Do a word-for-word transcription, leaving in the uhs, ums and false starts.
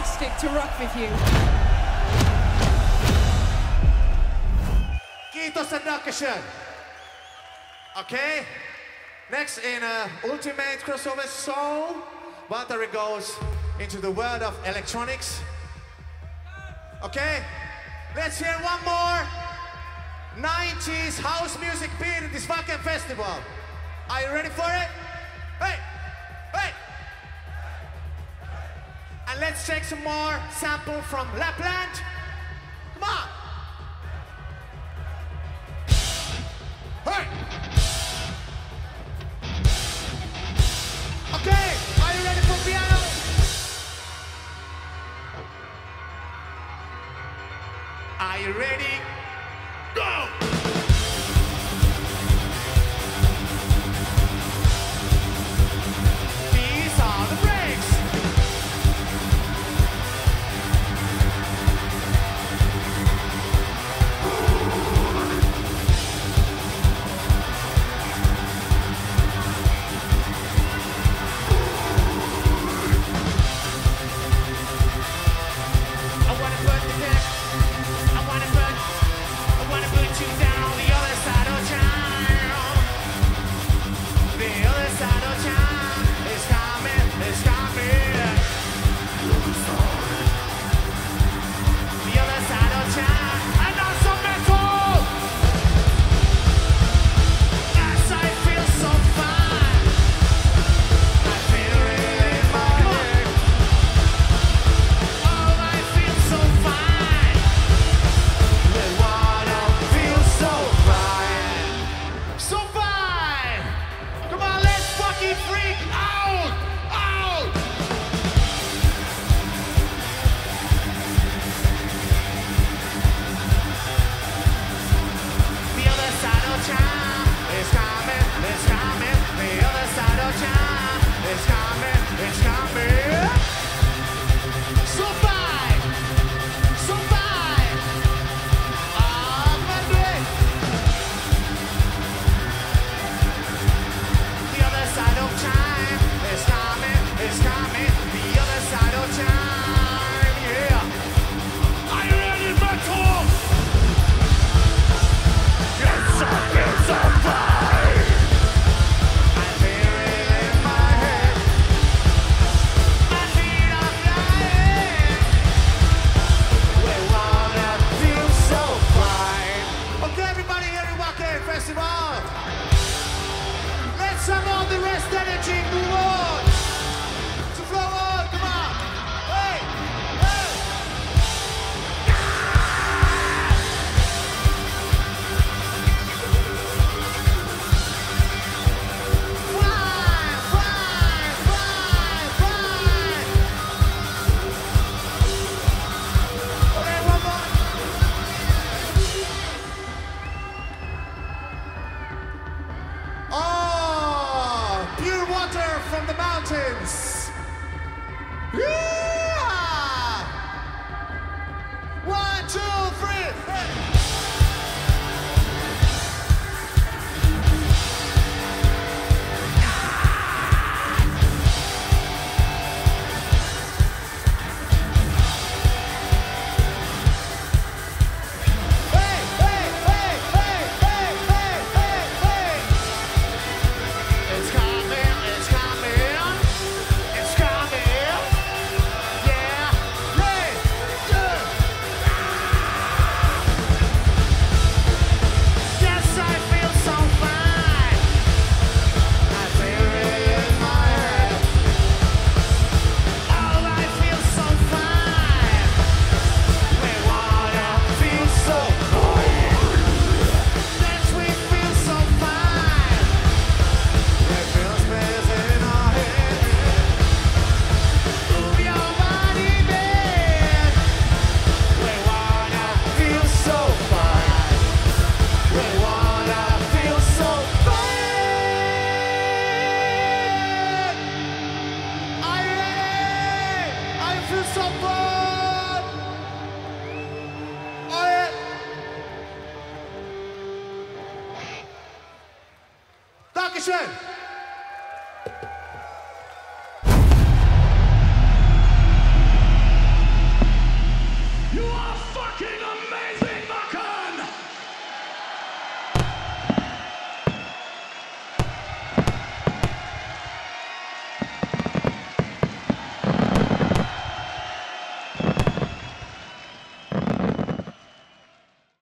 fantastic to rock with you. Kiitos and Dankeschön. Okay, next in uh, Ultimate Crossover Soul, Waltari goes into the world of electronics. Okay, let's hear one more nineties house music beat at this Wacken festival. Are you ready for it? Hey, hey! And let's take some more sample from Lapland. Come on! Hey! Okay, are you ready for piano? Are you ready? Go! These are the breaks. I wanna put the deck. I wanna put, I wanna put you down on the other side of town. The other side of town is coming, is coming. The other side of town, and now some metal. As I feel so fine, I feel it in my head. Oh, I feel so fine. They wanna feel so fine, so fine. Come on, let's fucking freak out, out. The other side of town is coming, it's coming. The other side of town is coming, it's coming. So fine, so fine. Ah, Madrid. The other side of time is coming, it's coming. The other side of time, yeah. Are you ready, metal? Yes, I feel so fine. I feel it in my head. My feet are flying. We wanna feel so fine. Okay, everybody here at Wacken Festival. Let's have all the rest energy move on. To flow on, come on. Hey, hey. Fly, fly, fly, fly. Okay, one more. Oh, pure water from the mountains. Yeah! One, two, three. Hey. Hey, hey, hey, hey, hey, hey, hey, hey. It's coming, it's coming, it's coming. Yeah, hey, yeah. Yes, I feel so fine. I feel it in my head. Oh, I feel so fine. We wanna feel so fine. Yes, we feel so fine. It feels space in our head. Move your body, man. We wanna feel so fine. We wanna feel so fine. Are you ready? I feel so fun. Oh yeah. Dankeschön.